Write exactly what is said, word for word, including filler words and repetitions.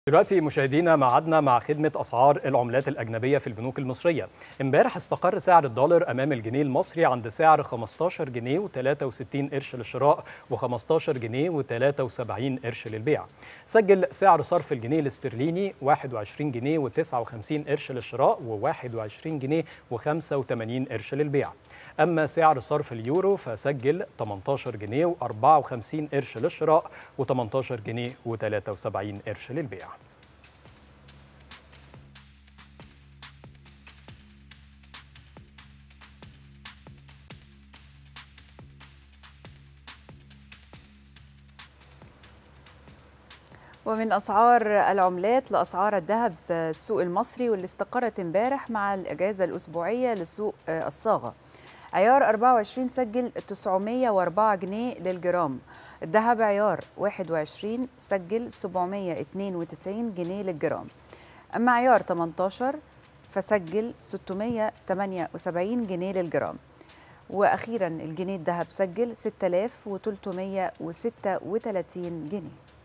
دلوقتي مشاهدينا معادنا مع خدمة أسعار العملات الأجنبية في البنوك المصرية. امبارح استقر سعر الدولار أمام الجنيه المصري عند سعر خمستاشر جنيه وتلاتة وستين قرش للشراء وخمستاشر جنيه وتلاتة وسبعين قرش للبيع. سجل سعر صرف الجنيه الاسترليني واحد وعشرين جنيه وتسعة وخمسين قرش للشراء وواحد وعشرين جنيه وخمسة وتمانين قرش للبيع. أما سعر صرف اليورو فسجل تمنتاشر جنيه وأربعة وخمسين قرش للشراء وتمنتاشر جنيه وتلاتة وسبعين قرش للبيع. ومن أسعار العملات لأسعار الذهب في السوق المصري واللي استقرت امبارح مع الإجازة الأسبوعية لسوق الصاغة. عيار أربعة وعشرين سجل تسعمية وأربعة جنيه للجرام. الذهب عيار واحد وعشرين سجل سبعمية واتنين وتسعين جنيه للجرام. أما عيار تمنتاشر فسجل ستمية وتمانية وسبعين جنيه للجرام. وأخيرا الجنيه الذهب سجل ستة آلاف وتلتمية وستة وتلاتين جنيه.